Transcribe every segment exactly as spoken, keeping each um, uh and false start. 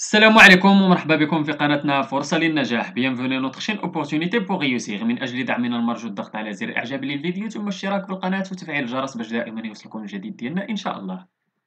السلام عليكم ومرحبا بكم في قناتنا فرصة للنجاح. Bienvenue à notre chaîne Opportunité pour réussir. من أجل دعمنا المرجو الضغط على زر إعجاب للفيديو ثم الاشتراك في القناة وتفعيل الجرس باش دائما يوصلكم الجديد ديالنا إن شاء الله.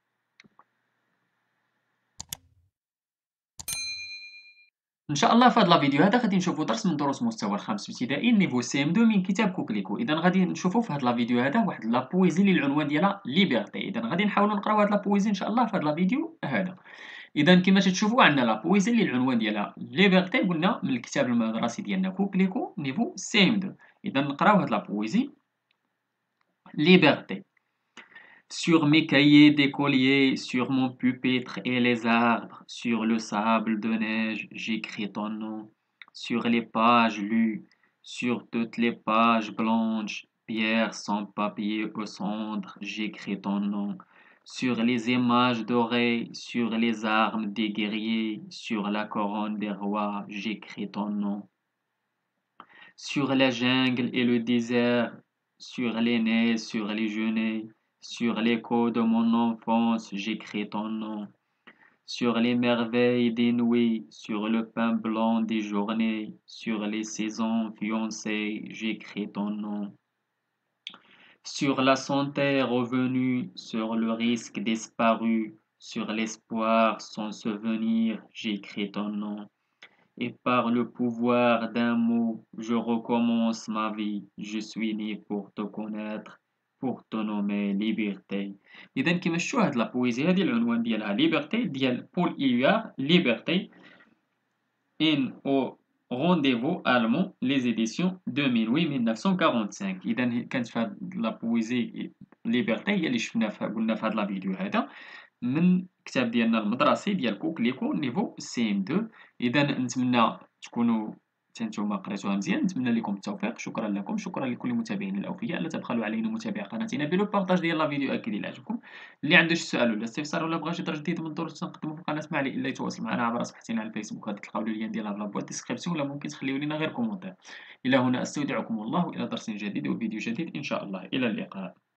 إن شاء الله في هذا الفيديو هذا غادي نشوفوا درس من دروس مستوى الخامس ابتدائي نيفو سي ام اثنين من كتاب كوكليكو. إذا غادي نشوفوا في هذا الفيديو هذا واحد لا بويزي اللي العنوان ديالها ليبرتي. إذا غادي نحاولوا نقراو هاد لا بويزي إن شاء الله في هذا الفيديو هذا. إذا كما تشوفوا عندنا لا بويزي اللي العنوان ديالها ليبرتي، قلنا من الكتاب المدرسي ديالنا كوكليكو نيفو سي ام اثنين. إذا نقراو هاد لا بويزي. Liberté. Sur mes cahiers d'écolier, sur mon pupitre et les arbres, sur le sable de neige, j'écris ton nom. Sur les pages lues, sur toutes les pages blanches, pierre sans papier aux cendres, j'écris ton nom. Sur les images dorées, sur les armes des guerriers, sur la couronne des rois, j'écris ton nom. Sur la jungle et le désert, sur les nez, sur les genêts, sur l'écho de mon enfance, j'écris ton nom. Sur les merveilles des nuits, sur le pain blanc des journées, sur les saisons fiancées, j'écris ton nom. Sur la santé revenue, sur le risque disparu, sur l'espoir sans souvenir, j'écris ton nom. Et par le pouvoir d'un mot, je recommence ma vie. Je suis né pour te connaître, pour te nommer liberté. إذا كما شفتوا هاد لابويزي هادي العنوان ديالها ليبرتي ديال بول إيليار ليبرتي إن أو رونديفو ألمون لي زيديسيون ألفين وثمانية ألف وتسعمائة وخمسة وأربعين. إذا كانت في هاد لابويزي ليبرتي هي اللي شفنا في قلنا في هاد لا فيديو هذا من كتاب ديالنا المدرسي ديال كوكليكو نيفو سي ام اثنين. اذا نتمنى تكونوا حتى نتوما قريتوها مزيان. نتمنى لكم التوفيق. شكرا لكم. شكرا لكل متابعينا الاوفياء. لا تبخلوا علينا متابعه قناتنا بلو بارطاج ديال لا فيديو اكيد الى عجبكم. اللي عنده شي سؤال ولا استفسار ولا بغى شي درس جديد من الدروس تنقدموا في القناه ما عليه الا يتواصل معنا عبر صفحتنا على الفيسبوك. غادي تلقاو اللين ديالها في لابوات ديسكريبسيون ولا ممكن تخليو لنا غير كومونتير. الى هنا استودعكم الله الى درس جديد وفيديو جديد ان شاء الله. الى اللقاء.